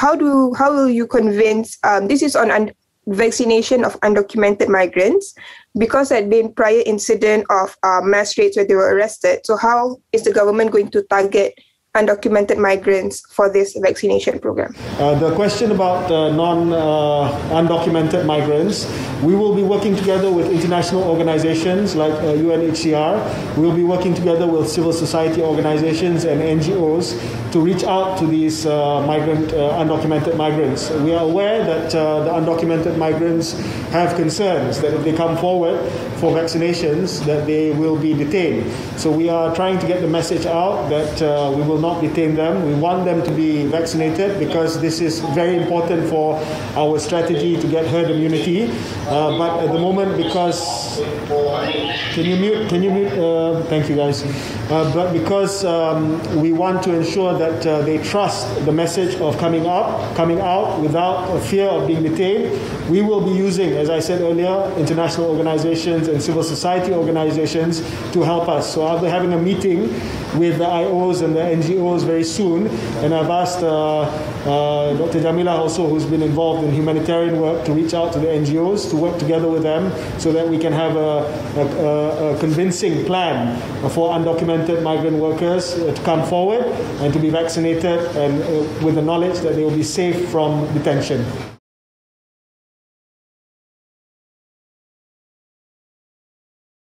how will you convince, this is on vaccination of undocumented migrants, because there had been prior incident of mass raids where they were arrested. So how is the government going to target undocumented migrants for this vaccination program? The question about undocumented migrants, we will be working together with international organizations like UNHCR. We will be working together with civil society organizations and NGOs to reach out to these undocumented migrants. We are aware that the undocumented migrants have concerns that if they come forward for vaccinations, that they will be detained. So we are trying to get the message out that we will not detain them. We want them to be vaccinated because this is very important for our strategy to get herd immunity. But at the moment, because can you mute? Thank you, guys. But because we want to ensure that they trust the message of coming out without a fear of being detained, we will be using, as I said earlier, international organizations and civil society organizations to help us. So I'll be having a meeting with the IOs and the NGOs very soon, and I've asked Dr. Jamila also, who's been involved in humanitarian work, to reach out to the NGOs to work together with them so that we can have a convincing plan for undocumented migrant workers to come forward and to be vaccinated, and with the knowledge that they will be safe from detention.